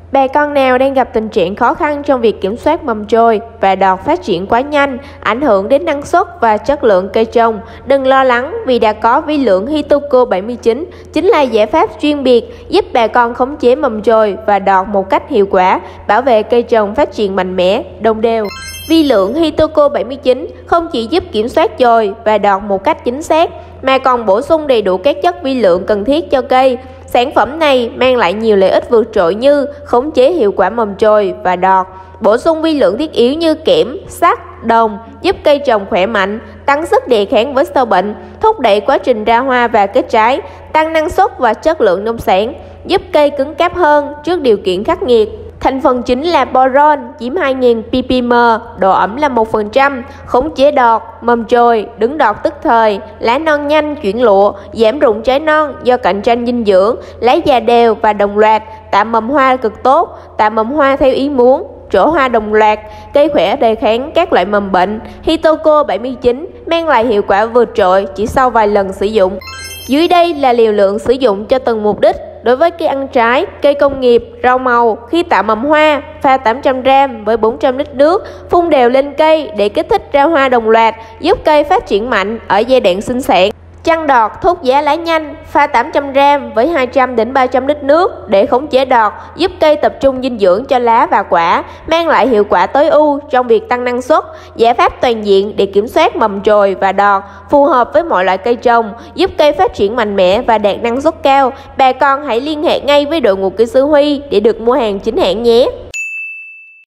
Bà con nào đang gặp tình trạng khó khăn trong việc kiểm soát mầm trồi và đọt phát triển quá nhanh, ảnh hưởng đến năng suất và chất lượng cây trồng, đừng lo lắng vì đã có vi lượng Hitoco 79 chính là giải pháp chuyên biệt giúp bà con khống chế mầm trồi và đọt một cách hiệu quả, bảo vệ cây trồng phát triển mạnh mẽ, đồng đều. Vi lượng Hitoco 79 không chỉ giúp kiểm soát chồi và đọt một cách chính xác, mà còn bổ sung đầy đủ các chất vi lượng cần thiết cho cây. Sản phẩm này mang lại nhiều lợi ích vượt trội như khống chế hiệu quả mầm trồi và đọt, bổ sung vi lượng thiết yếu như kẽm, sắt, đồng, giúp cây trồng khỏe mạnh, tăng sức đề kháng với sâu bệnh, thúc đẩy quá trình ra hoa và kết trái, tăng năng suất và chất lượng nông sản, giúp cây cứng cáp hơn trước điều kiện khắc nghiệt. Thành phần chính là boron chiếm 2.000 ppm, độ ẩm là 1%, khống chế đọt, mầm trồi, đứng đọt tức thời, lá non nhanh chuyển lụa, giảm rụng trái non do cạnh tranh dinh dưỡng, lá già đều và đồng loạt, tạo mầm hoa cực tốt, tạo mầm hoa theo ý muốn, trổ hoa đồng loạt, cây khỏe đề kháng các loại mầm bệnh. Hitoco 79 mang lại hiệu quả vượt trội chỉ sau vài lần sử dụng. Dưới đây là liều lượng sử dụng cho từng mục đích. Đối với cây ăn trái, cây công nghiệp, rau màu, khi tạo mầm hoa, pha 800g với 400 lít nước, phun đều lên cây để kích thích ra hoa đồng loạt, giúp cây phát triển mạnh ở giai đoạn sinh sản. Chăn đọt thúc giá lá nhanh, pha 800g với 200 đến 300 lít nước để khống chế đọt, giúp cây tập trung dinh dưỡng cho lá và quả, mang lại hiệu quả tối ưu trong việc tăng năng suất. Giải pháp toàn diện để kiểm soát mầm trồi và đọt, phù hợp với mọi loại cây trồng, giúp cây phát triển mạnh mẽ và đạt năng suất cao. Bà con hãy liên hệ ngay với đội ngũ kỹ sư Huy để được mua hàng chính hãng nhé.